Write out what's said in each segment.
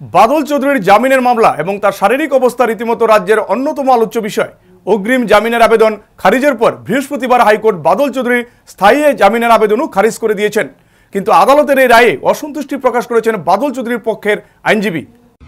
বাদল চৌধুরীর জামিনের মামলা এবং তার শারীরিক অবস্থা রীতিমতো রাজ্যের অন্যতম আলোচ্য বিষয়। অগ্রিম জামিনের আবেদন খারিজের পর বৃহস্পতিবার হাইকোর্ট বাদল চৌধুরীর স্থায়ী জামিনের আবেদনও খারিজ করে দিয়েছেন। কিন্তু আদালতের এই রায়ে অসন্তুষ্টি প্রকাশ করেছেন বাদল চৌধুরীর পক্ষের আইনজীবী।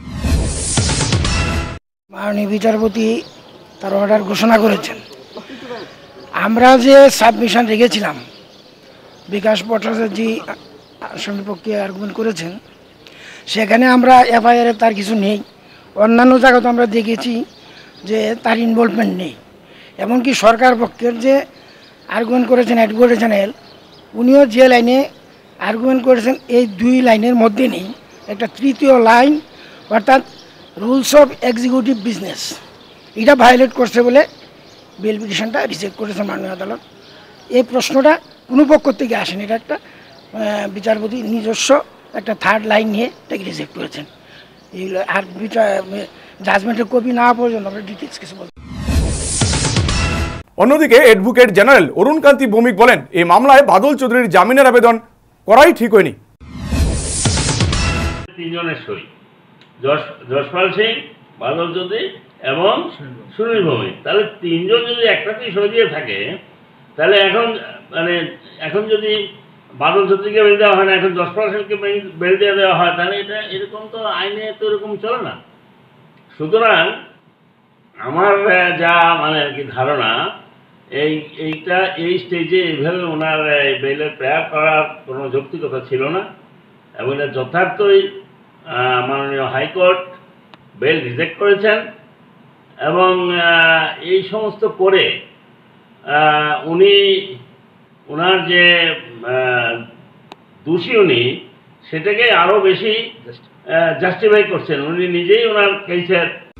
মাননীয় বিচারপতি তার অর্ডার ঘোষণা করেছেন। আমরা যে সাবমিশন রেখেছিলাম, বিকাশ ভট্টাচার্য আসামির পক্ষে আর্গুমেন্ট করেছেন, সেখানে আমরা এফআইআরে তার কিছু নেই। অন্যান্য জায়গাতে আমরা দেখেছি যে তার ইনভলভমেন্ট নেই। এমনকি সরকার পক্ষের যে আর্গুমেন্ট করেছেন অ্যাডভোকেট জেনারেল, উনিও যে লাইনে আর্গুমেন্ট করেছেন এই দুই লাইনের মধ্যে নেই একটা তৃতীয় লাইন, অর্থাৎ রুলস অফ এক্সিকিউটিভ বিজনেস, এটা ভায়োলেট করছে বলে বেল পিটিশনটা রিজেক্ট করেছেন মাননীয় আদালত। এই প্রশ্নটা কোনো পক্ষ থেকে আসেনি, এটা একটা বিচারপতি নিজস্ব একটা থার্ড লাইন নিয়ে এটাকে রিজেক্ট করেছেন। এইগুলো আর জাজমেন্টের কপি না পর্যন্ত আমরা ডিটেলস কিছু বলতে। অন্যদিকে অ্যাডভোকেট জেনারেল অরুণ কান্তি ভৌমিক বলেন, এই মামলায় বাদল চৌধুরীর জামিনের আবেদন করাই ঠিক হয়নি। তিনজনের সই, যশপাল সিং, বাদল চৌধুরী এবং সুনীল ভৌমিক, তাহলে তিনজন যদি একটাতেই সই দিয়ে থাকে, তাহলে এখন যদি বাদল চৌধুরীকে বেল দেওয়া হয় না, এখন যশপাল সিংকে বেল দিয়ে দেওয়া হয়, তাহলে এটা এরকম তো আইনে তো এরকম চলে না। সুতরাং আমার যা আর কি ধারণা, এই স্টেজে এইভাবে ওনার বেলের প্রেয়ার করার কোনো যৌক্তিকতা ছিল না এবং এটা যথার্থই মাননীয় হাইকোর্ট বেল রিজেক্ট করেছেন। এবং এই সমস্ত করে উনি ওনার যে দোষী উনি সেটাকে আরও বেশি জাস্টিফাই করছেন। উনি নিজেই ওনার কেসের